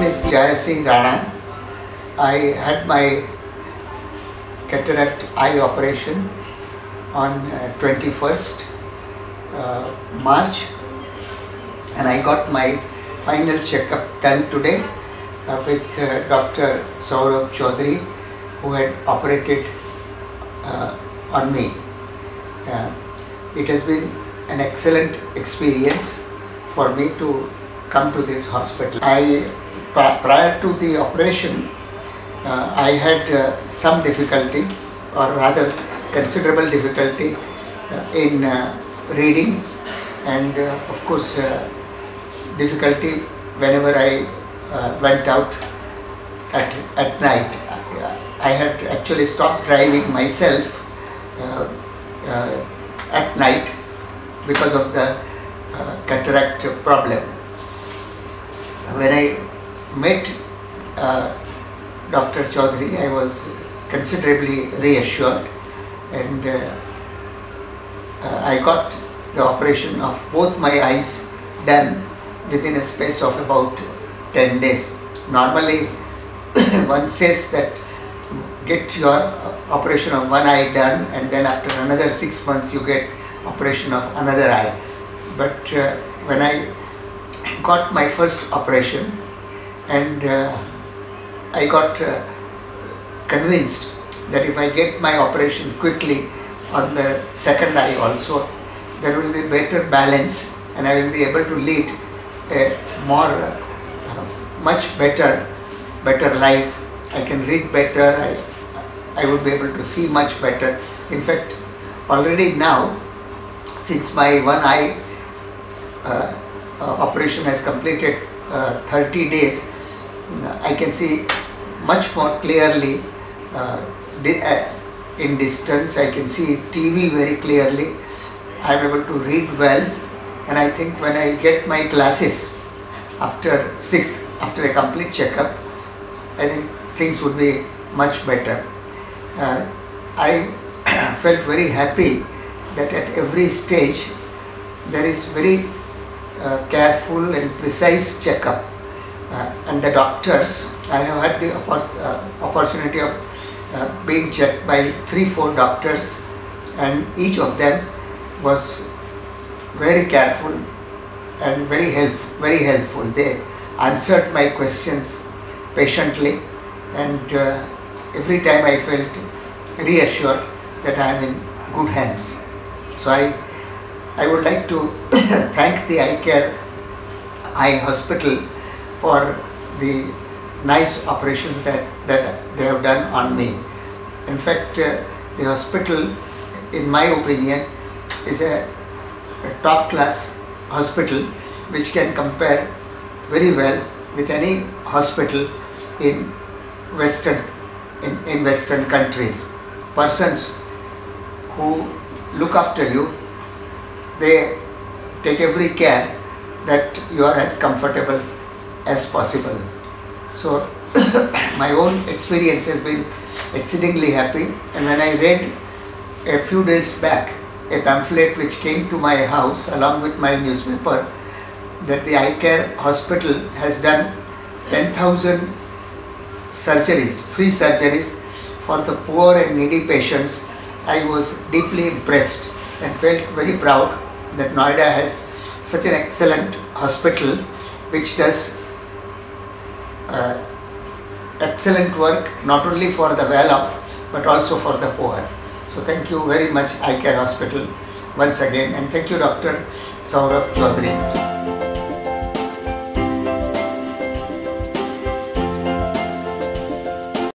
is Jayasingh Rana. I had my cataract eye operation on 21st March, and I got my final checkup done today with Dr. Saurabh Chaudhary, who had operated on me. It has been an excellent experience for me to come to this hospital. Prior to the operation, I had some difficulty, or rather considerable difficulty in reading, and of course difficulty whenever I went out at night. I had actually stopped driving myself at night because of the cataract problem. When I met Dr. Chaudhary, I was considerably reassured, and I got the operation of both my eyes done within a space of about 10 days. Normally one says that get your operation of one eye done, and then after another 6 months you get operation of another eye. But when I got my first operation, and I got convinced that if I get my operation quickly on the second eye also, there will be better balance, and I will be able to lead a much better life. I can read better, I would be able to see much better. In fact, already now, since my one eye operation has completed 30 days, I can see much more clearly in distance. I can see TV very clearly. I am able to read well, and I think when I get my glasses after a complete checkup, I think things would be much better. I felt very happy that at every stage there is very careful and precise checkup, and the doctors, I have had the opportunity of being checked by 3-4 doctors, and each of them was very careful and very helpful. They answered my questions patiently, and every time I felt reassured that I am in good hands. So I would like to thank the Eye Hospital for the nice operations that they have done on me. In fact, the hospital, in my opinion, is a top-class hospital which can compare very well with any hospital in Western countries. Persons who look after you, they take every care that you are as comfortable as possible. So my own experience has been exceedingly happy, and when I read a few days back a pamphlet which came to my house along with my newspaper that the Eye Care Hospital has done 10,000 surgeries, free surgeries for the poor and needy patients, I was deeply impressed and felt very proud that Noida has such an excellent hospital which does excellent work not only for the well-off but also for the poor. So thank you very much Eye Care Hospital once again, and thank you Dr. Saurabh Chaudhary.